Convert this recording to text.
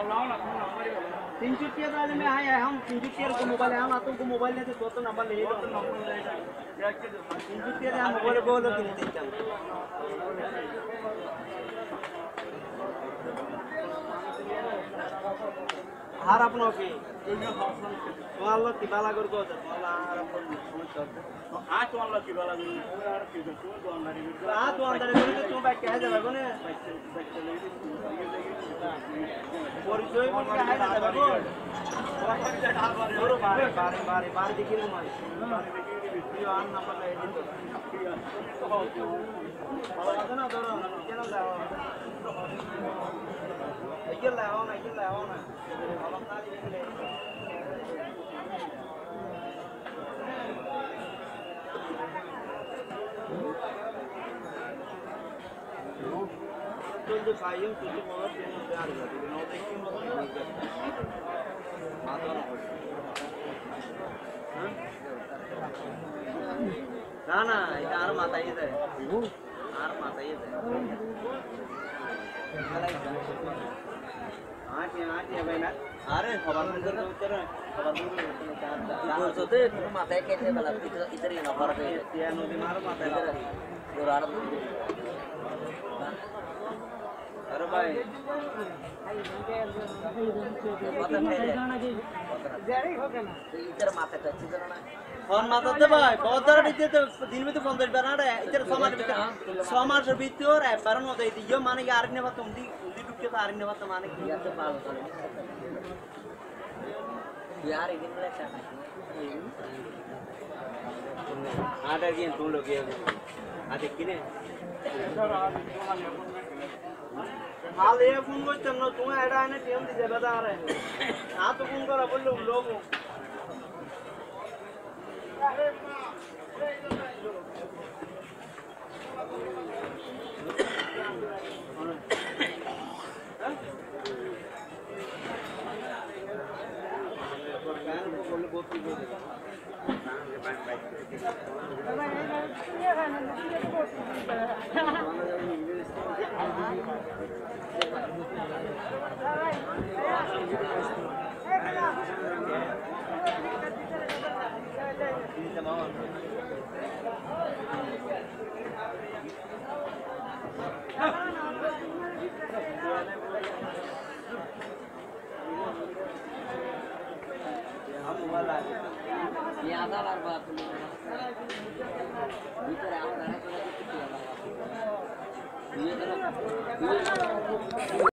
तीन चुटिया वाले में आए हम तीन चुटिया को मोबाइल हम तुमको मोबाइल नहीं तो नंबर ले लो तीन चुटिया मोबाइल बोलो कि नहीं तीन हार अपनो की तुम्हारा की बाला कर को तुम्हारा हार अपन समझ तुम्हारा की बाला कर तुम्हारा করে তুমি বাইক কে যাবে কোনে পরিচয় বলকে হাই না যাবে গো বারে বারে বারে বারে দেখি রে মাই এই আন নাম্বার লাই দিন তো ভালো আছে না ধরো কেন যাও Ikil lah, ona. Kalau tadi ini. Tujuh sayung, tujuh motor, tujuh hari lagi. Notek ini motor. Mata nak. Nah, ini arah mata itu. Arah mata itu. आठ भाई ना अरे खबर नजर तो उतर खबर दूर सोते तुम माता है कैसे मतलब इधर ही ना फर्क है ये नदी मारो माता है दूर आ रहा अरे भाई इधर माता का इधर ना फोन माता तो भाई बहुत सारा नीचे तो दिन में तो फोन कर बना रहा है इधर समाज बीतती हो रहा है पर होता है यो माने यार ने बात तुम दी के तारीख ने बात माने किया तो पाल यार इधर में अच्छा आटा की तुम लोग ये आटे किने हाल ये फोन को चलना तुम्हें ऐड आने टीम दी जगह आ रहे हैं ना तो फोन करो बोल लोग ये आधा बार बात भीतर आओ रहना तो ये करो